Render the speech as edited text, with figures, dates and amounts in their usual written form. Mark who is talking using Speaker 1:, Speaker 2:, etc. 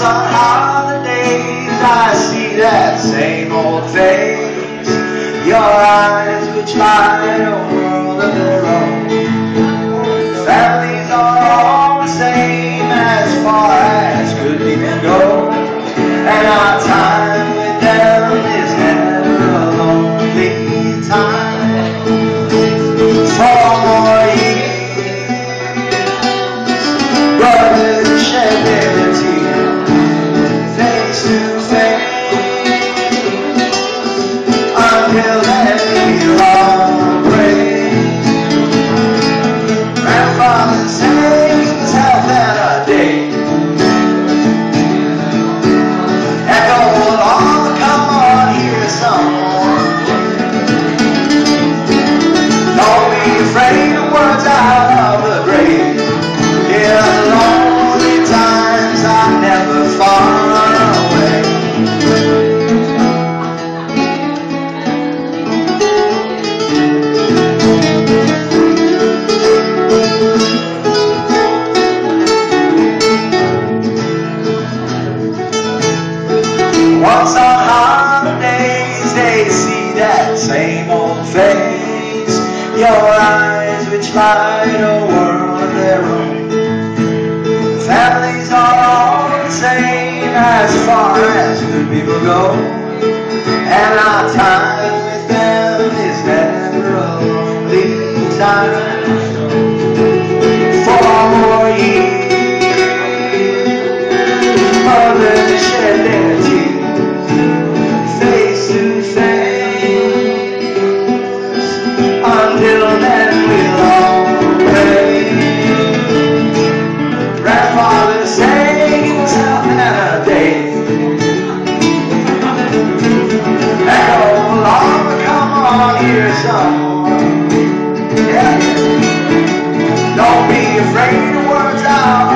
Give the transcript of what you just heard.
Speaker 1: on holidays I see that same old face, your eyes which light a world of their own. Families are all the same as far as good people go, and our time with them is never a lonely time. 4 more years, brothers shed their tears face to face. Until then we'll all pray. Grandfather sings health and a day. Echo will all come on, hear some more. Don't be afraid of words out of the grave. Yeah, lonely times are never far away. Once on holidays they see that same old face, your eyes which light a world of their own. Families are all the same as far as good people go, and our time with them is never a lonely time. 4 more years, mothers shed their tears face to face. Until then we'll all pray. Grandfather sings health and a day. Echo will all come on, hear some more. Yeah. Don't be afraid of words out